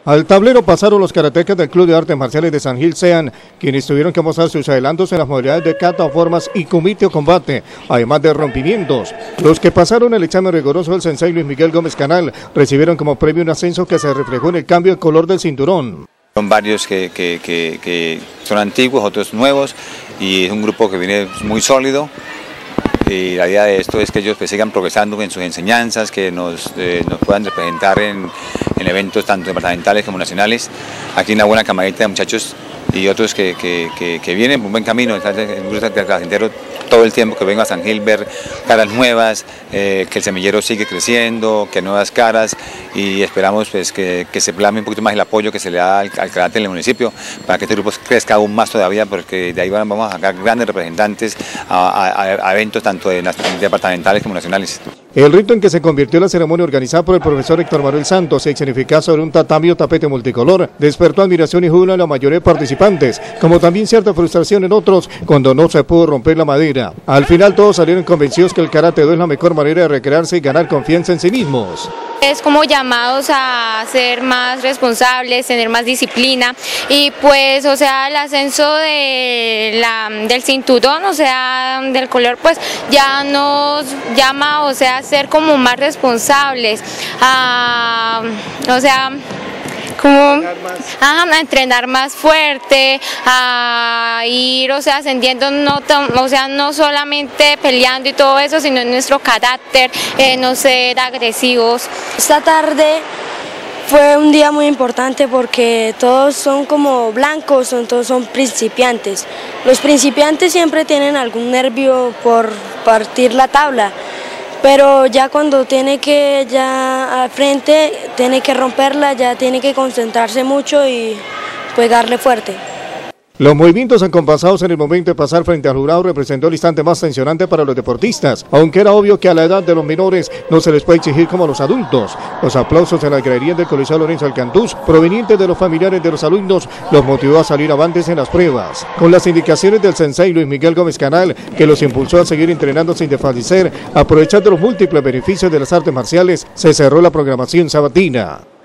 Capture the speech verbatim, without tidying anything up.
Al tablero pasaron los karatecas del Club de Artes Marciales de San Gil Sean, quienes tuvieron que mostrar sus adelantos en las modalidades de kata, formas y kumite o combate, además de rompimientos. Los que pasaron el examen riguroso del sensei Luis Miguel Gómez Canal recibieron como premio un ascenso que se reflejó en el cambio de color del cinturón. Son varios que, que, que, que son antiguos, otros nuevos, y es un grupo que viene muy sólido. Y la idea de esto es que ellos pues, sigan progresando en sus enseñanzas, que nos, eh, nos puedan representar en, en eventos tanto departamentales como nacionales. Aquí una buena camarita de muchachos y otros que, que, que, que vienen por un buen camino. Entonces, el grupo de Placentero todo el tiempo que vengo a San Gil, ver caras nuevas, eh, que el semillero sigue creciendo, que nuevas caras, y esperamos pues, que, que se plasme un poquito más el apoyo que se le da al, al karate en el municipio para que este grupo crezca aún más todavía, porque de ahí vamos a sacar grandes representantes a, a, a eventos tanto de, departamentales como nacionales. El rito en que se convirtió la ceremonia organizada por el profesor Héctor Manuel Santos y escenificada sobre un tatami o tapete multicolor despertó admiración y júbilo en la mayoría de participantes, como también cierta frustración en otros cuando no se pudo romper la madera. Al final todos salieron convencidos que el karate do es la mejor manera de recrearse y ganar confianza en sí mismos. Es como llamados a ser más responsables, tener más disciplina, y pues, o sea, el ascenso de la, del cinturón, o sea, del color, pues ya nos llama, o sea, a ser como más responsables, a, o sea, como a, a entrenar más fuerte, a ir, o sea, ascendiendo, no, o sea, no solamente peleando y todo eso, sino en nuestro carácter, eh, no ser agresivos. Esta tarde fue un día muy importante porque todos son como blancos, son, todos son principiantes. Los principiantes siempre tienen algún nervio por partir la tabla, pero ya cuando tiene que, ya al frente, tiene que romperla, ya tiene que concentrarse mucho y pegarle fuerte. Los movimientos acompasados en el momento de pasar frente al jurado representó el instante más tensionante para los deportistas, aunque era obvio que a la edad de los menores no se les puede exigir como a los adultos. Los aplausos en las graderías del Coliseo Lorenzo Alcantús, provenientes de los familiares de los alumnos, los motivó a salir avantes en las pruebas. Con las indicaciones del sensei Luis Miguel Gómez Canal, que los impulsó a seguir entrenando sin desfallecer, aprovechando los múltiples beneficios de las artes marciales, se cerró la programación sabatina.